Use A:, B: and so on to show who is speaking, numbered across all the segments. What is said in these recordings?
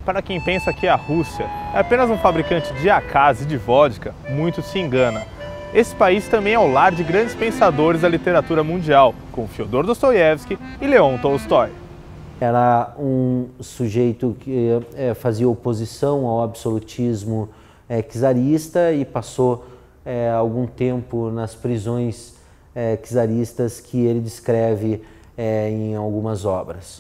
A: Para quem pensa que a Rússia é apenas um fabricante de AKs e de vodka, muito se engana. Esse país também é o lar de grandes pensadores da literatura mundial, como Fyodor Dostoiévski e Leon Tolstói.
B: Era um sujeito que fazia oposição ao absolutismo czarista e passou algum tempo nas prisões czaristas que ele descreve em algumas obras.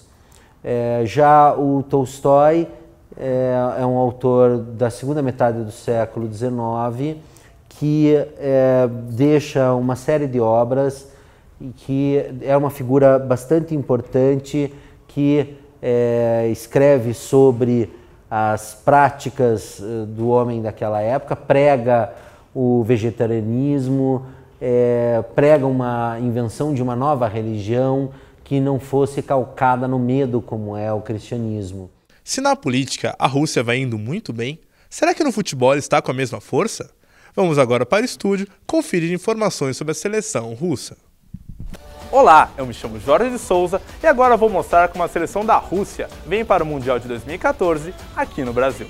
B: Já o Tolstói é um autor da segunda metade do século XIX que deixa uma série de obras e que é uma figura bastante importante que escreve sobre as práticas do homem daquela época, prega o vegetarianismo, prega uma invenção de uma nova religião que não fosse calcada no medo como é o cristianismo.
A: Se na política a Rússia vai indo muito bem, será que no futebol está com a mesma força? Vamos agora para o estúdio conferir informações sobre a seleção russa. Olá, eu me chamo Jorge de Souza e agora vou mostrar como a seleção da Rússia vem para o Mundial de 2014 aqui no Brasil.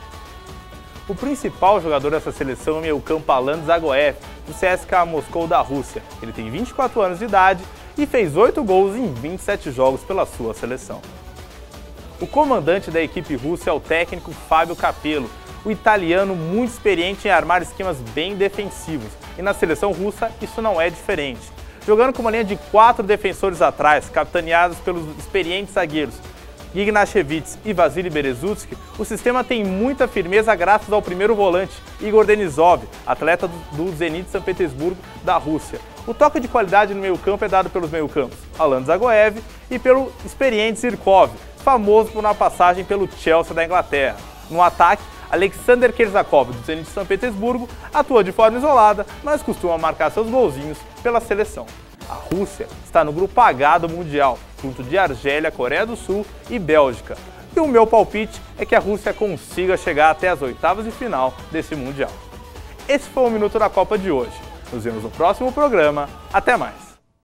A: O principal jogador dessa seleção é o meio-campo Alan Zagoev, do CSKA Moscou da Rússia. Ele tem 24 anos de idade e fez 8 gols em 27 jogos pela sua seleção. O comandante da equipe russa é o técnico Fábio Capello, o italiano muito experiente em armar esquemas bem defensivos, e na seleção russa isso não é diferente. Jogando com uma linha de 4 defensores atrás, capitaneados pelos experientes zagueiros Ignashevich e Vasily Berezutski, o sistema tem muita firmeza graças ao primeiro volante, Igor Denisov, atleta do Zenit São Petersburgo da Rússia. O toque de qualidade no meio-campo é dado pelos meio-campos Alan Zagoev e pelo experiente Zirkov, famoso por uma passagem pelo Chelsea da Inglaterra. No ataque, Alexander Kerzakov, do Zenit São Petersburgo, atua de forma isolada, mas costuma marcar seus golzinhos pela seleção. A Rússia está no grupo H do Mundial, junto de Argélia, Coreia do Sul e Bélgica. E o meu palpite é que a Rússia consiga chegar até as oitavas de final desse Mundial. Esse foi o Minuto da Copa de hoje. Nos vemos no próximo programa. Até mais!